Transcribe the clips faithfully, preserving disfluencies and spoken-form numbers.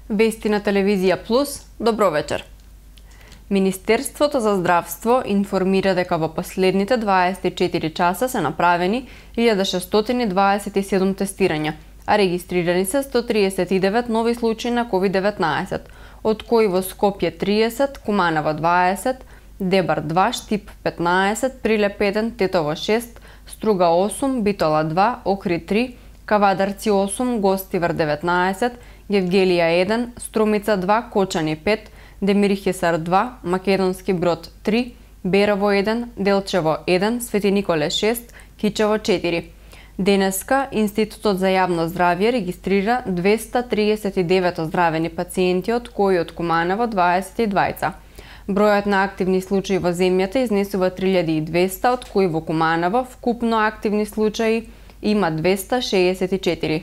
Вести на телевизија Плюс, добро вечер. Министерството за здравство информира дека во последните дваесет и четири часа се направени илјада шестстотини дваесет и седум тестирања, а регистрирани се сто триесет и девет нови случаи на ковид деветнаесет, од кои во Скопје триесет, Куманово дваесет, Дебар два, Штип петнаесет, Прилеп еден, Тетово шест, Струга осум, Битола два, Охрид три, Кавадарци осум, Гостивар деветнаесет, Гевгелија еден, Струмица два, Кочани пет, Демирхисар два, Македонски Брод три, Берово еден, Делчево еден, Свети Николе шест, Кичево четири. Денеска Институтот за јавно здравје регистрира двеста триесет и девет оздравени пациенти, од кои од Куманово дваесет и двајца. Бројот на активни случаи во земјата изнесува три илјади и двеста, од кои во Куманово вкупно активни случаи има двеста шеесет и четири.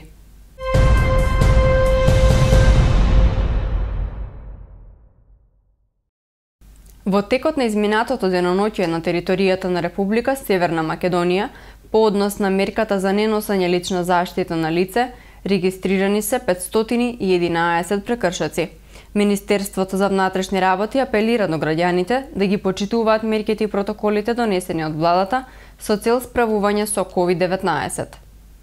Во текот на изминатото деноноќе на територијата на Република Северна Македонија, по однос на мерката за неносење лична заштита на лице, регистрирани се петстотини и единаесет прекршоци. Министерството за внатрешни работи апелира до граѓаните да ги почитуваат мерките и протоколите донесени од владата со цел справување со ковид деветнаесет.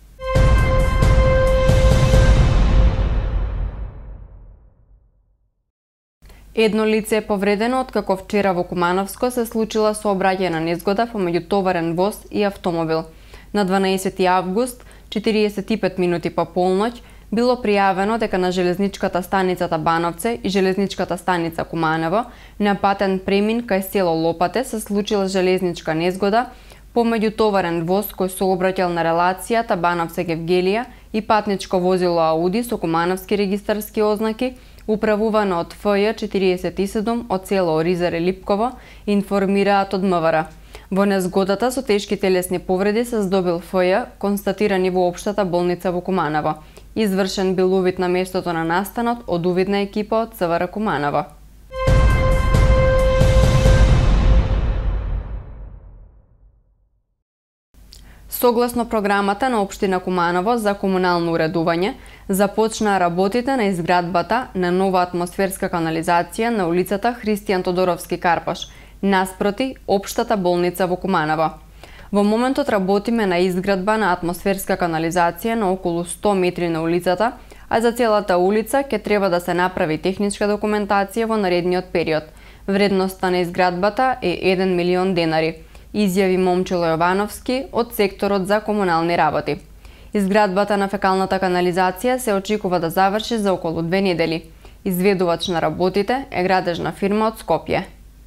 Едно лице е повредено откако вчера во Кумановско се случила сообраќајна незгода помеѓу товарен воз и автомобил. На дванаесети август, четириесет и пет минути по полноќ, било пријавено дека на железничката станицата Бановце и железничката станица Куманово на патен премин кај село Лопате се случила железничка незгода помеѓу товарен воз кој сообраќал на релацијата Бановце-Гевгелија и патничко возило Ауди со кумановски регистарски ознаки, управувано од Ф Ј четириесет и седум од село Оризаре Липково, информираат од М В Р. Во незгодата со тешки телесни повреди се здобил Ф Ј, констатирани во општата болница во Куманово. Извршен бил увид на местото на настанот од увидна екипа од С В Р Куманово. Согласно програмата на Општина Куманово за комунално уредување, започнаа работите на изградбата на нова атмосферска канализација на улицата Христијан Тодоровски Карпаш, наспроти Општата болница во Куманово. Во моментот работиме на изградба на атмосферска канализација на околу сто метри на улицата, а за целата улица ќе треба да се направи техничка документација во наредниот период. Вредноста на изградбата е еден милион денари, изјави Момчило Јовановски од секторот за комунални работи. Изградбата на фекалната канализација се очекува да заврши за околу две недели. Изведувач на работите е градежна фирма од Скопје.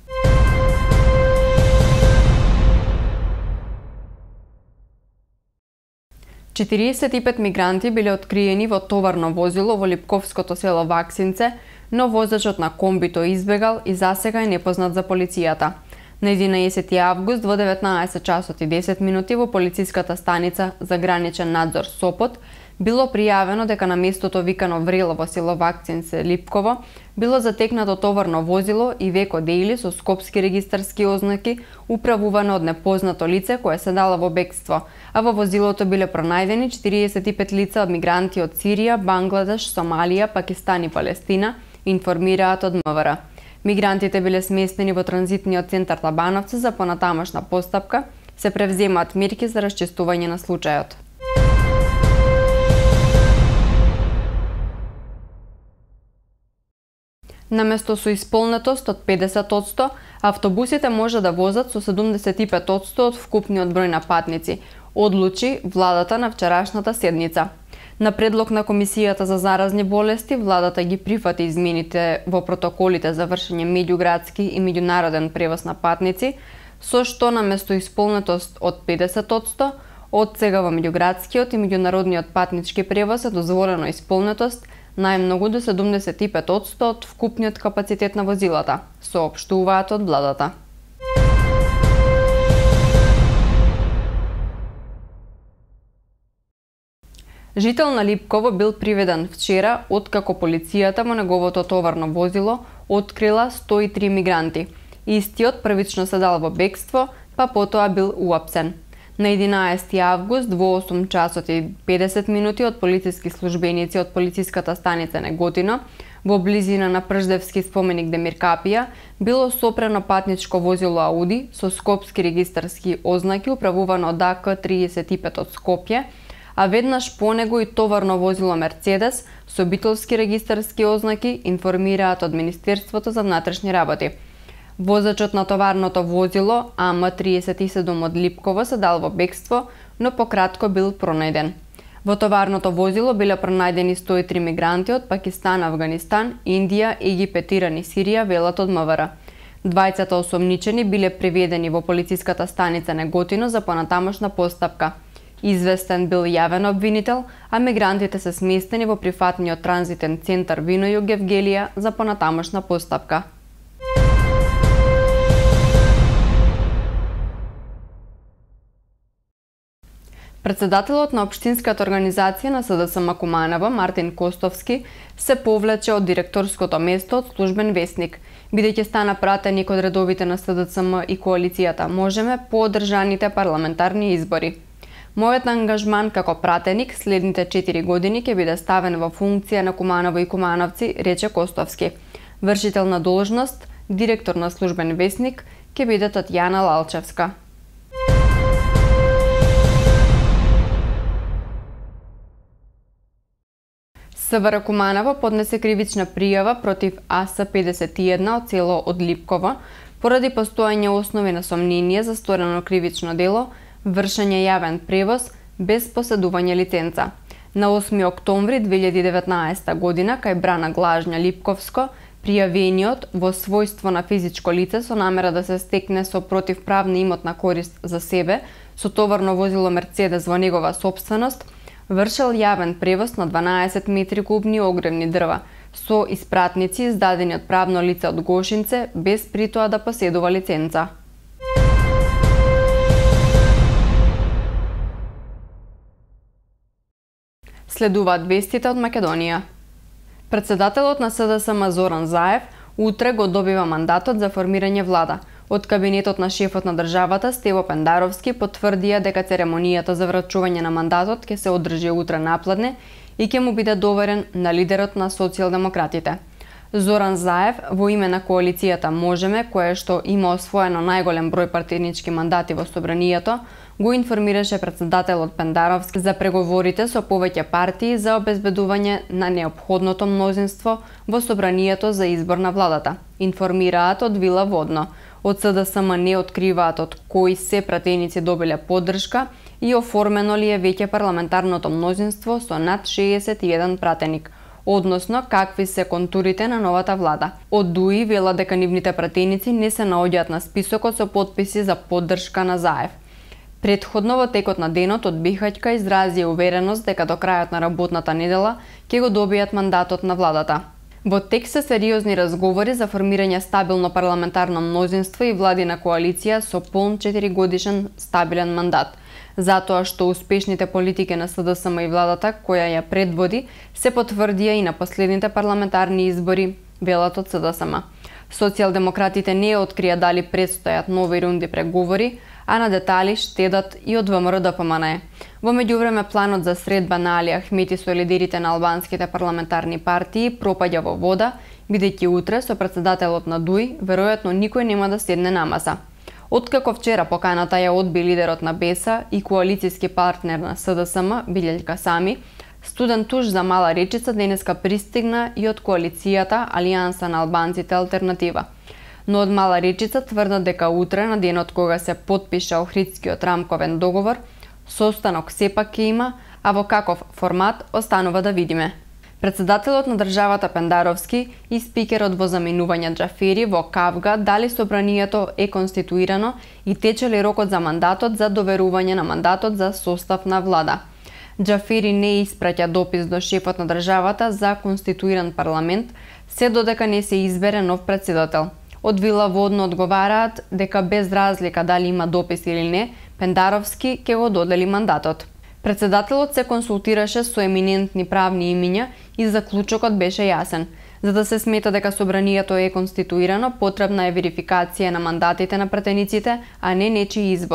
четириесет и пет мигранти биле откриени во товарно возило во Липковското село Ваксинце, но возачот на комбито избегал и засега е непознат за полицијата. На единаесети август во деветнаесет часот и десет минути во полициската станица за граничен надзор Сопот било пријавено дека на местото викано Врело во село Ваксинце Липково било затекнато товарно возило и веко дејли со скопски регистарски ознаки, управувано од непознато лице кое се дало во бегство, а во возилото биле пронајдени четириесет и пет лица од мигранти од Сирија, Бангладеш, Сомалија, Пакистан и Палестина, информираат од М В Р. Мигрантите биле сместени во транзитниот центар Табановци за понатамошна постапка, се превземаат мерки за расчистување на случајот. Наместо со исполнетост од педесет одсто, автобусите може да возат со седумдесет и пет одсто од вкупниот број на патници, одлучи владата на вчерашната седница. На предлог на Комисијата за заразни болести, владата ги прифати измените во протоколите за вршење меѓуградски и меѓународен превоз на патници, со што наместо исполнетост од педесет одсто, од сега во меѓуградскиот и меѓународниот патнички превоз е дозволено исполнетост најмногу до седумдесет и пет одсто од вкупниот капацитет на возилата, соопштуваат од владата. Жител на Липково бил приведен вчера откако полицијата во неговото товарно возило открила сто и три мигранти. Истиот првично се дал во бегство, па потоа бил уапсен. На единаесети август во осум часот и педесет минути од полициски службеници од полициската станица Неготино Во близина на Прждевски споменик Демир Капија било сопрено патничко возило Ауди со скопски регистарски ознаки управувано од А К триесет и пет од Скопје, а веднаш по него и товарно возило Мерцедес со битолски регистарски ознаки, информираат од Министерството за внатрешни работи. Возачот на товарното возило А М триесет и седум од Липково се дал во бегство, но пократко бил пронајден. Во товарното возило биле пронајдени сто и три мигранти од Пакистан, Авганистан, Индија, Египет, Иран и Сирија, велат од М В Р. Двајцата осомничени биле приведени во полициската станица Неготино за понатамошна постапка. Известен бил јавен обвинител, а мигрантите се сместени во прифатниот транзитен центар Вино Југ Евгелија за понатамошна постапка. Председателот на Општинската организација на С Д С М Куманово, Мартин Костовски, се повлече од директорското место од службен весник, бидејќи стана пратеник од редовите на С Д С М и коалицијата Можеме по одржаните парламентарни избори. Мојот ангажман како пратеник следните четири години ќе биде ставен во функција на Куманово и Кумановци, рече Костовски. Вршител на должност, директор на службен весник, ќе биде Татјана Лалчевска. С В Р Куманово поднесе кривична пријава против А С педесет и една од село од Липково поради постоење основи на сомнение за сторено кривично дело, вршење јавен превоз без поседување лиценца. На осми октомври две илјади и деветнаесета година кај Брана Глажња Липковско, пријавениот во својство на физичко лице со намера да се стекне со противправна имотна корист за себе со товарно возило Мерцедес во негова сопственост, вршел јавен превоз на дванаесет метри кубни огревни дрва со испратници издадени од правно лице од Гошинце без притоа да поседува лиценца. Следуваат вестите од Македонија. Председателот на С Д С М Зоран Заев утре го добива мандатот за формирање влада. Од кабинетот на шефот на државата Стево Пендаровски потврдија дека церемонијата за врачување на мандатот ќе се одржи утре напладне и ќе му биде доверен на лидерот на социјалдемократите. Зоран Заев во име на коалицијата Можеме, која што има освоено најголем број партийнички мандати во собранието, го информираше председателот Пендаровски за преговорите со повеќе партии за обезбедување на неопходното мнозинство во собранието за избор на владата. Информираат од Вила Водно. Од С Д С М не откриваат од кои се пратеници добиле поддршка и оформено ли е веќе парламентарното мнозинство со над шеесет и еден пратеник, односно какви се контурите на новата влада. Од ДУИ вела дека нивните пратеници не се наоѓаат на списокот со подписи за поддршка на Заев. Предходно во текот на денот од Бихаќка изразија увереност дека до крајот на работната недела ќе го добијат мандатот на владата. Во тек се сериозни разговори за формирање стабилно парламентарно мнозинство и владина коалиција со полн четиригодишен стабилен мандат, затоа што успешните политики на С Д С М и владата која ја предводи се потврдија и на последните парламентарни избори, велат од С Д С М. Социјалдемократите не открија дали предстојат нови рунди преговори, а на детали штедат и од В М Р Д П М Н Е. Во меѓувреме планот за средба на Али Ахмети со лидерите на албанските парламентарни партии пропаѓа во вода, бидејќи утре со председателот на ДУИ веројатно никој нема да седне на маса. Откако вчера поканата ја одби лидерот на Б Е С и коалицијски партнер на С Д С М Билјајка Сами, студен туш за Мала Речица денеска пристигна и од коалицијата Алијанса на албанците Алтернатива. Но од Мала Речица тврдат дека утре, на денот кога се потпиша Охридскиот рамковен договор, состанок сепак ќе има, а во каков формат останува да видиме. Председателот на државата Пендаровски и спикерот во заминување Џафери во Кавга дали собранието е конституирано и тече ли рокот за мандатот за доверување на мандатот за состав на влада. Џафери не испраќа допис до шефот на државата за конституиран парламент, се додека не се избере нов председател. Од Вила Водно одговараат дека без разлика дали има допис или не, Пендаровски ќе го додели мандатот. Председателот се консултираше со еминентни правни имиња и заклучокот беше јасен. За да се смета дека собранието е конституирано, потребна е верификација на мандатите на пратениците, а не нечи избор.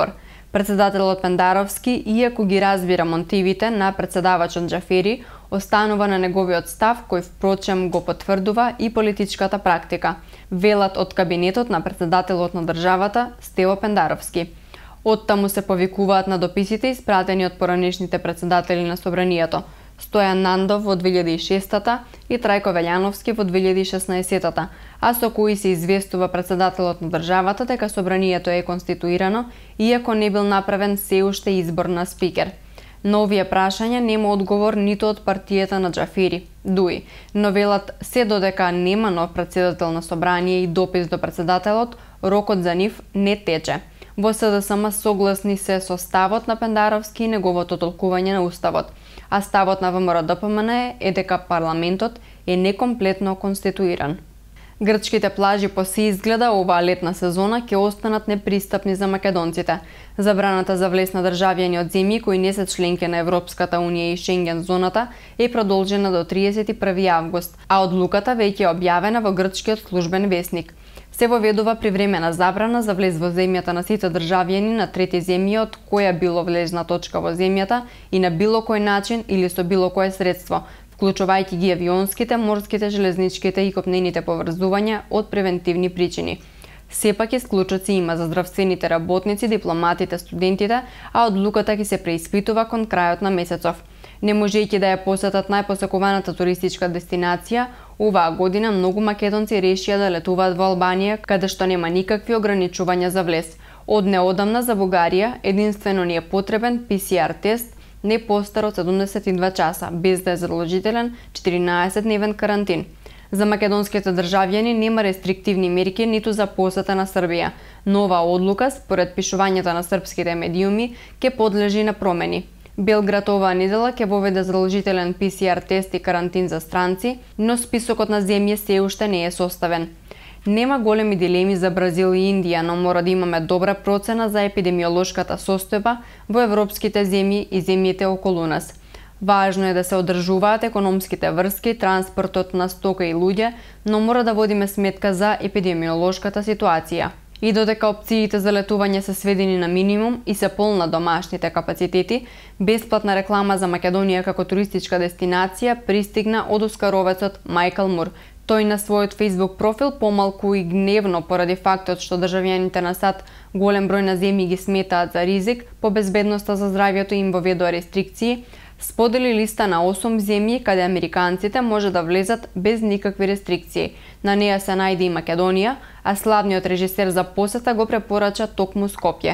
Председателот Пендаровски, иако ги разбира мотивите на председавачот Џафери, останува на неговиот став, кој впрочем го потврдува и политичката практика, велат од кабинетот на председателот на државата Стево Пендаровски. Оттаму се повикуваат на дописите испратени од поранешните председатели на Собранието, Стојан Нандов во две илјади и шестата и Трајко Велјановски во две илјади и шеснаесетата, а со кои се известува председателот на државата дека Собранието е конституирано, иако не бил направен се уште избор на спикер. На овие прашања нема одговор ниту од партијата на Џафери, Дуи, но велат се додека нема нов председател на Собрание и допис до председателот, рокот за нив не тече. Во СДСМ согласни се со ставот на Пендаровски и неговото толкување на Уставот, а ставот на ВМРО-ДПМН е дека парламентот е некомплетно конституиран. Грчките плажи по се изгледа оваа летна сезона ќе останат непристапни за македонците. Забраната за влез на државјани од земји кои не се членки на Европската унија и Шенген зоната е продолжена до триесет и први август, а одлуката веќе е објавена во грчкиот службен весник. Се воведува привремена забрана за влез во земјата на сите државјани на трети земји од која било влезна точка во земјата и на било кој начин или со било кое средство, вклучувајќи ги авионските, морските, железничките и копнените поврзувања од превентивни причини. Сепак исклучоци има за здравствените работници, дипломатите, студентите, а одлуката ќе се преиспитува кон крајот на месецов. Не можејќи да ја посетат најпосекуваната туристичка дестинација, оваа година многу македонци решија да летуваат во Албанија, каде што нема никакви ограничувања за влез. Од неодамна за Бугарија единствено ни е потребен пи си ар тест не постар од седумдесет и два часа, без да е задолжителен четиринаесетдневен карантин. За македонските државјани нема рестриктивни мерки ниту за посета на Србија, но оваа одлука, според пишувањето на српските медиуми, ќе подлежи на промени. Белград оваа недела ќе воведе задолжителен пи си ар тест и карантин за странци, но списокот на земји се уште не е составен. Нема големи дилеми за Бразил и Индија, но мора да имаме добра процена за епидемиолошката состојба во европските земји и земјите околу нас. Важно е да се одржуваат економските врски, транспортот на стока и луѓе, но мора да водиме сметка за епидемиолошката ситуација. И додека опциите за летување се сведени на минимум и се полна домашните капацитети, бесплатна реклама за Македонија како туристичка дестинација пристигна од оскаровецот Мајкл Мур. Тој на својот Facebook профил помалку и гневно поради фактот што државјаните на САД голем број на земји ги сметаат за ризик по безбедноста за здравјето им воведува рестрикции, сподели листа на осум земји каде американците може да влезат без никакви рестрикции. На неја се најде и Македонија, а славниот режисер за посета го препорача токму Скопје.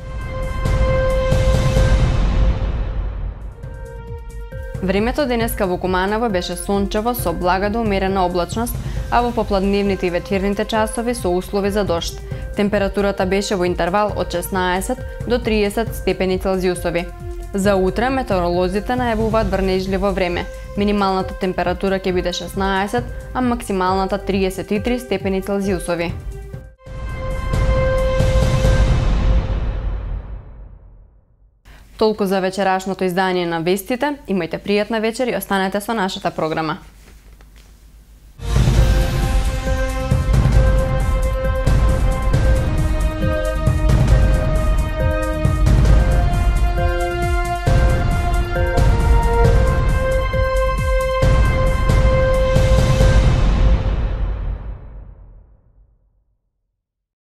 Времето денеска во Куманово беше сончево со блага до умерена облачност, а во попладневните и вечерните часови со услови за дожд. Температурата беше во интервал од шеснаесет до триесет степени Целзиусови. За утре метеоролозите најавуваат врнежливо време. Минималната температура ќе биде шеснаесет, а максималната триесет и три степени Целзиусови. Толку за вечерашното издание на вестите. Имајте пријатна вечер и останете со нашата програма.